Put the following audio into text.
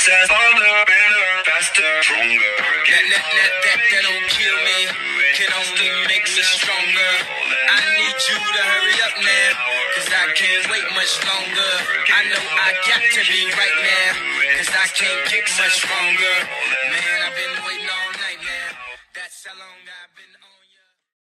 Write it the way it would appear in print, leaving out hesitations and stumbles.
process, harder, better, faster, stronger. That don't kill me, can only make me stronger. I need you to hurry up now, cause I can't wait much longer. I know I got to be right now, cause I can't get much stronger. Man, I've been